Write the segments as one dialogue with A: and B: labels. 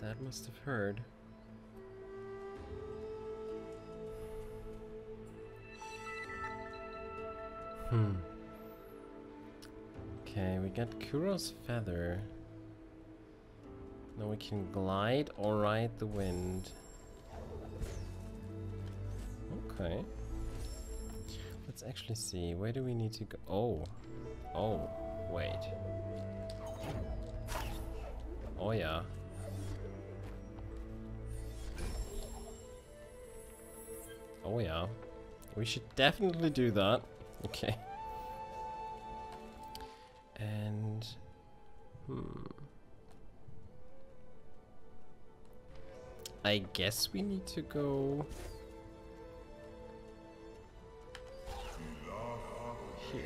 A: That must have hurt. Okay, we got Kuro's feather. Now we can glide or ride the wind. Okay. Let's actually see. Where do we need to go? Oh. Oh. Wait. Oh yeah. Oh yeah. We should definitely do that. Okay. And... I guess we need to go... here.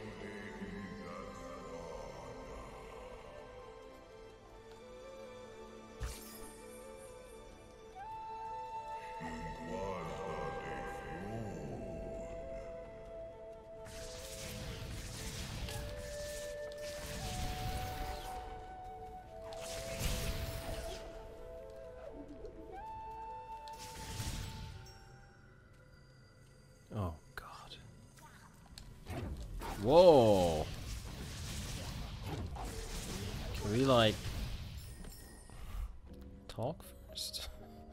A: Oh god. Whoa! Can we like talk first?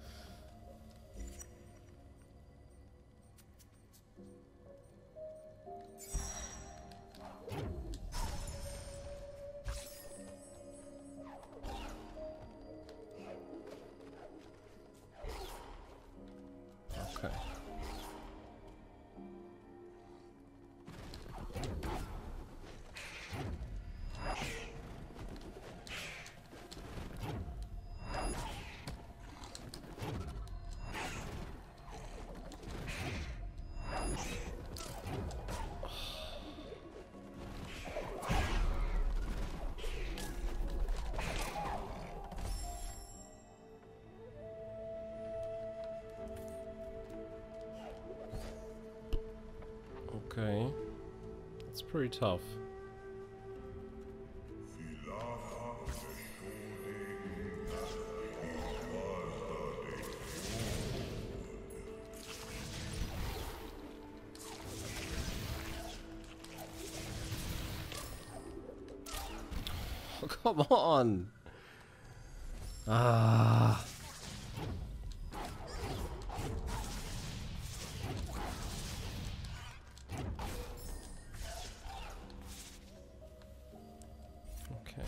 A: Okay. Okay. It's pretty tough. Oh, come on! Ah. Okay.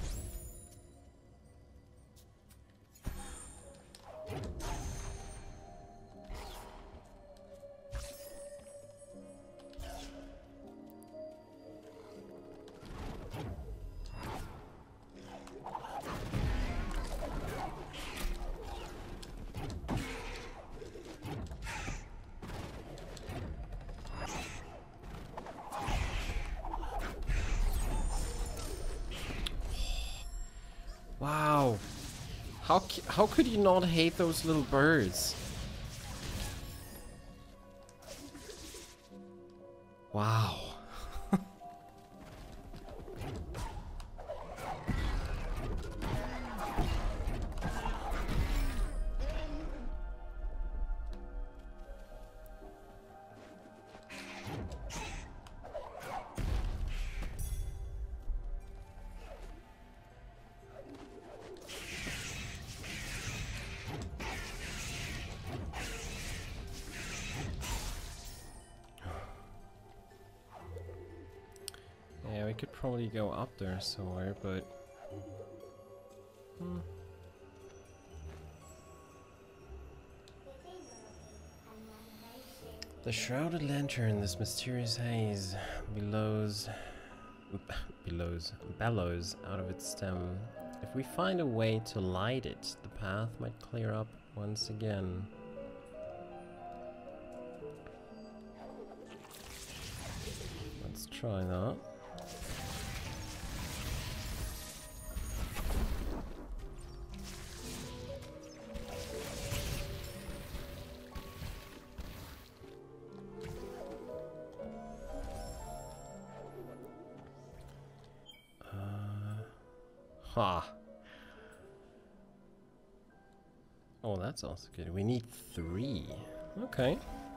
A: Wow. How could you not hate those little birds? Wow. Yeah, we could probably go up there somewhere, but... The shrouded lantern, this mysterious haze, bellows out of its stem. If we find a way to light it, the path might clear up once again. Let's try that. Ha. Oh, that's also good. We need 3. Okay.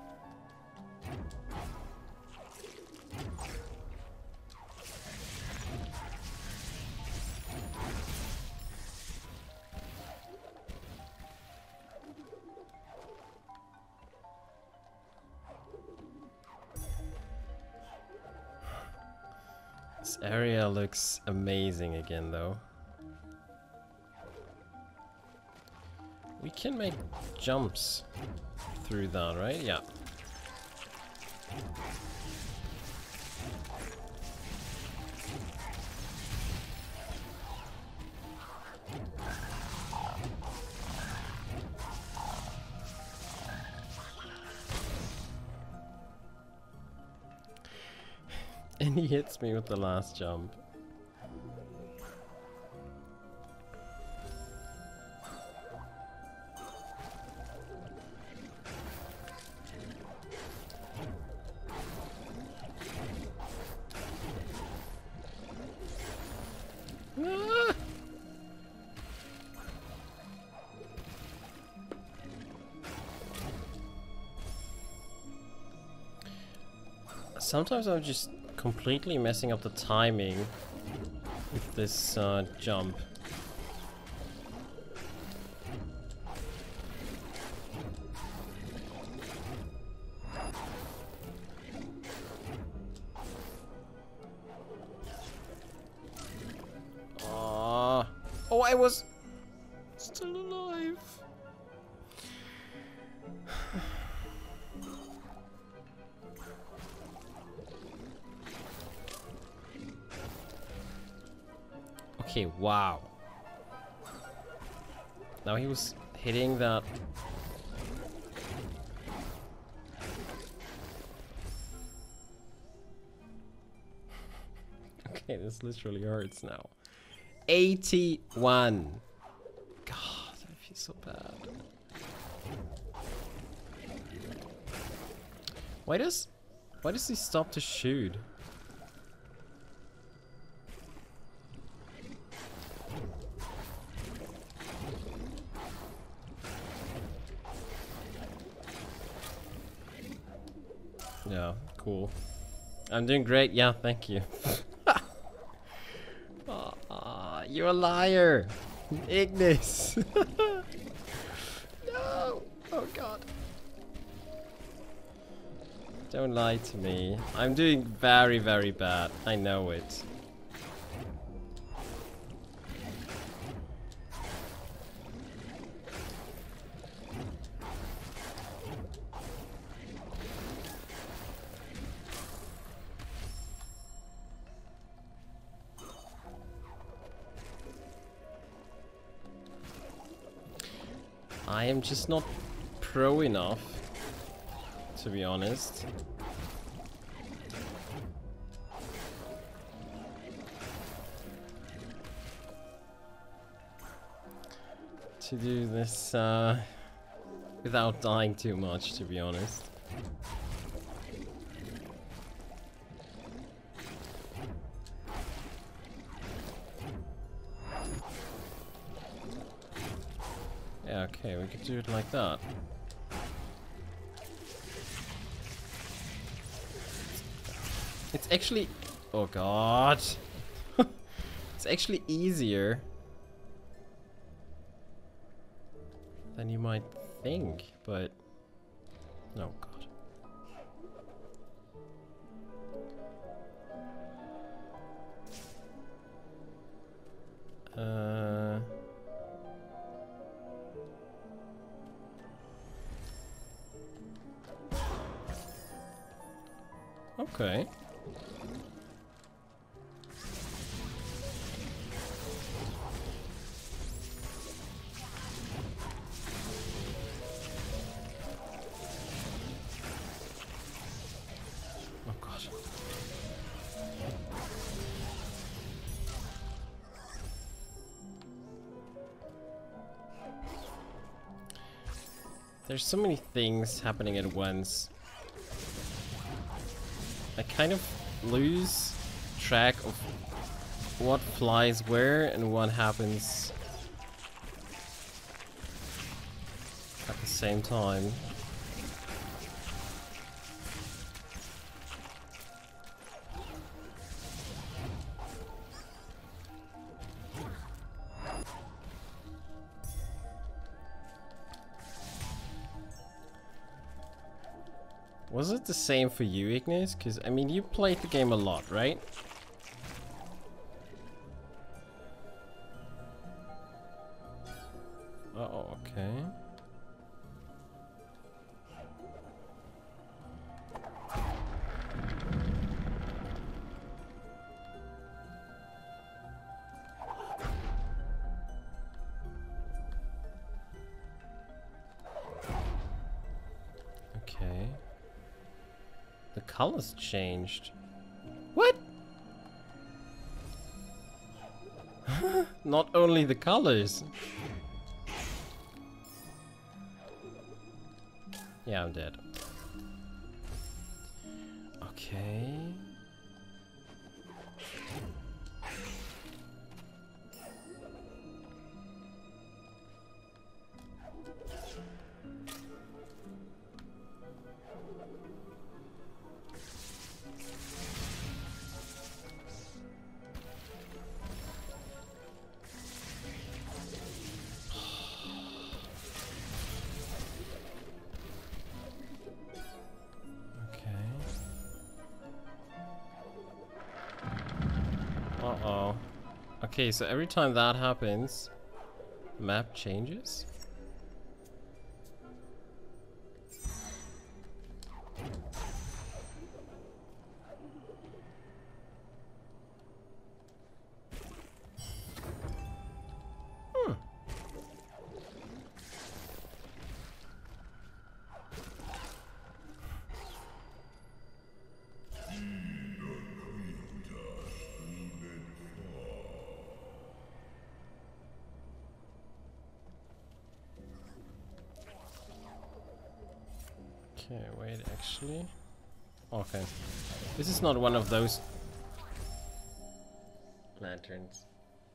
A: This area looks amazing again, though. We can make jumps through that, right? Yeah. And he hits me with the last jump. Ah! Sometimes I'm just completely messing up the timing with this jump. Oh, I was still alive. Okay, wow. Now he was hitting that. Okay, this literally hurts now. 81. God, I feel so bad. Why does he stop to shoot? Yeah, cool. I'm doing great. Yeah, thank you. You're a liar, Ignis. No. Oh God. Don't lie to me. I'm doing very, very bad. I know it. I am just not pro enough, to be honest. To do this without dying too much, to be honest. Yeah, okay, we could do it like that. It's actually... Oh God. It's actually easier than you might think, but... Oh God. Okay. Oh God. There's so many things happening at once. I kind of lose track of what flies where and what happens at the same time. Was it the same for you, Ignis? Because, I mean, you played the game a lot, right? Uh-oh, okay. Okay. The colors changed. What? Not only the colors. Yeah, I'm dead. Okay. Uh-oh. Okay, so every time that happens, the map changes? Okay, wait, actually... Okay. This is not one of those... lanterns.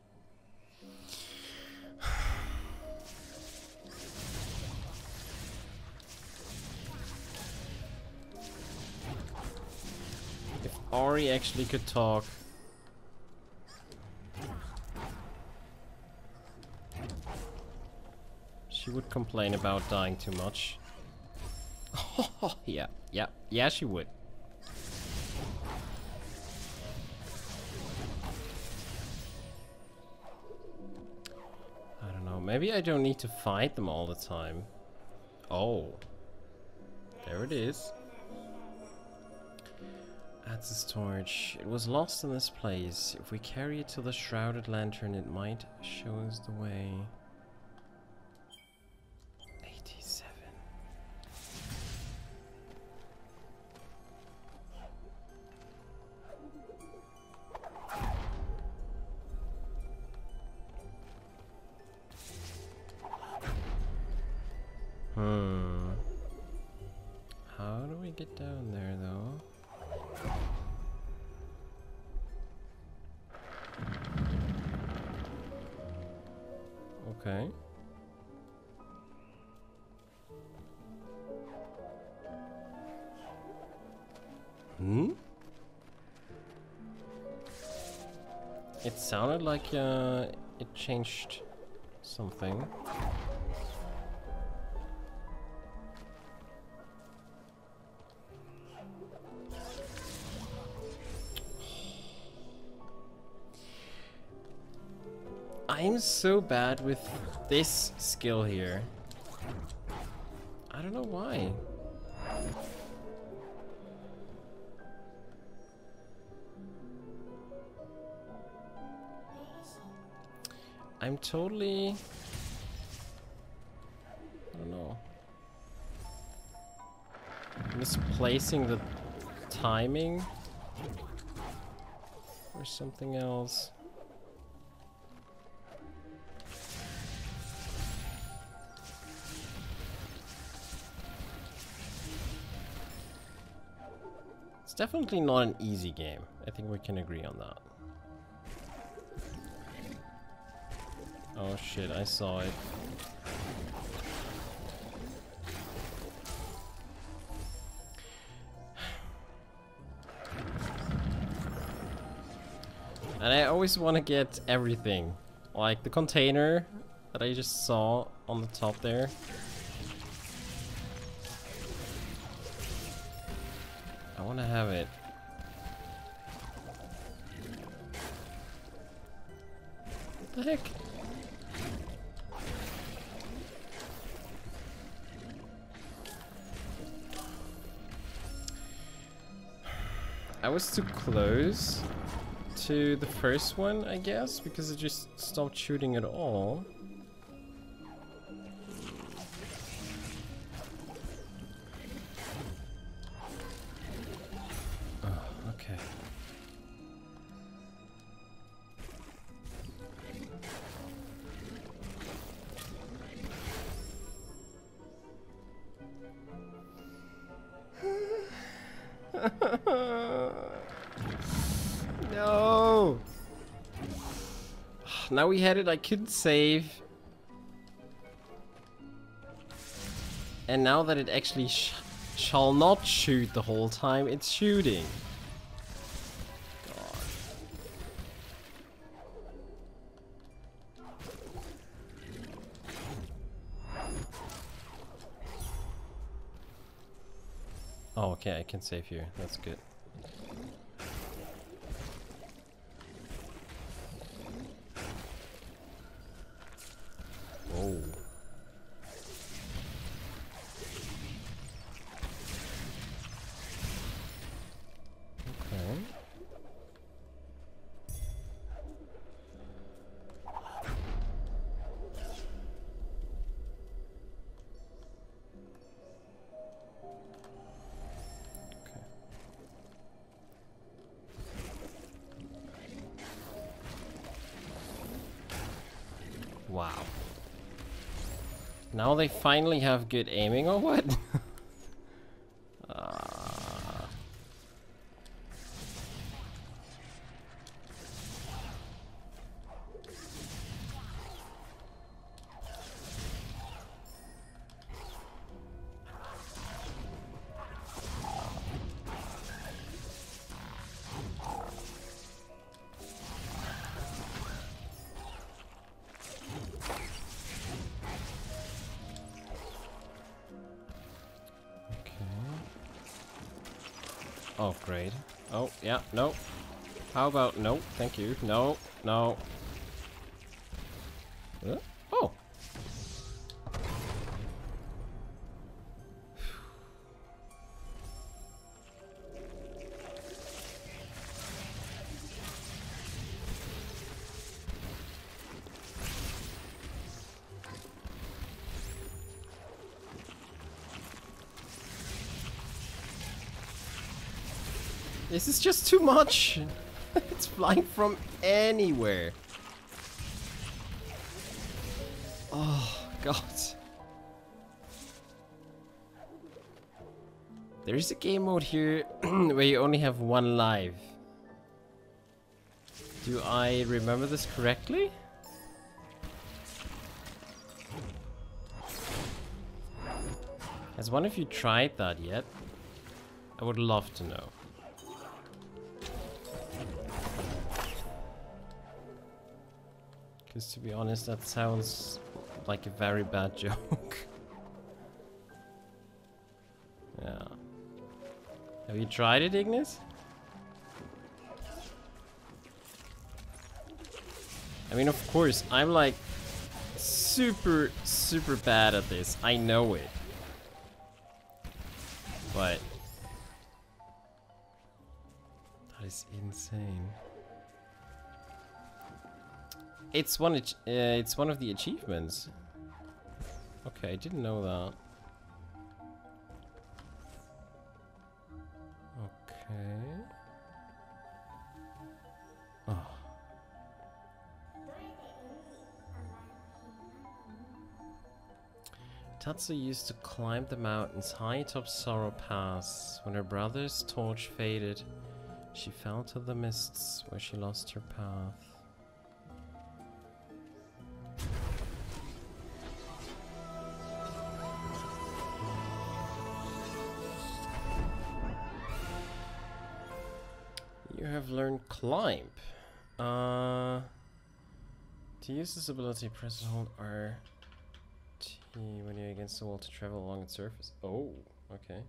A: If Ori actually could talk... she would complain about dying too much. Yeah, she would. I don't know, maybe I don't need to fight them all the time. Oh. There it is. Add to storage. It was lost in this place. If we carry it to the shrouded lantern, it might show us the way. 87. How do we get down there, though? Okay. It sounded like it changed something. I'm so bad with this skill here. I don't know why. I'm totally... I don't know. Misplacing the timing or something else. It's definitely not an easy game. I think we can agree on that. Oh shit, I saw it. And I always want to get everything. Like the container that I just saw on the top there. I want to have it. What the heck? I was too close to the first one, I guess, because it just stopped shooting at all. Oh, okay. No! Now we had it, I couldn't save. And now that it actually shall not shoot the whole time, it's shooting. God. Oh, okay, I can save here. That's good. Oh. Okay. Wow. Now they finally have good aiming, or what? Oh, great. Oh, yeah, no. How about no? Thank you. No, no. Oh. This is just too much. It's flying from anywhere. Oh, God. There is a game mode here where you only have one life. Do I remember this correctly? Has one of you tried that yet? I would love to know. Because to be honest, that sounds like a very bad joke. Yeah. Have you tried it, Ignis? I mean, of course, I'm like super bad at this. I know it. But that is insane. It's one of the achievements. Okay, I didn't know that. Okay. Oh. Tatsu used to climb the mountains high atop Sorrow Pass. When her brother's torch faded, she fell to the mists where she lost her path. You have learned Climb. To use this ability, press and hold RT when you're against the wall to travel along its surface. Oh, okay.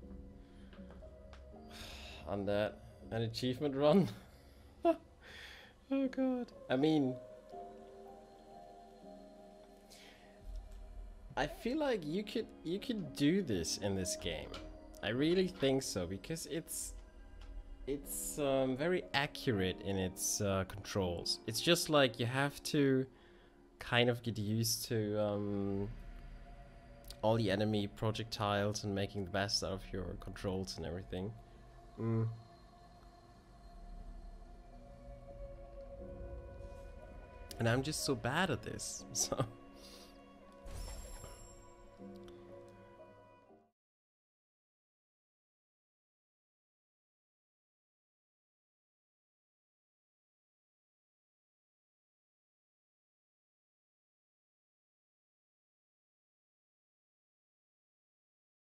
A: On that, an achievement run. Oh god. I mean, I feel like you could do this in this game. I really think so, because it's very accurate in its controls. It's just like you have to kind of get used to all the enemy projectiles and making the best out of your controls and everything. And I'm just so bad at this, so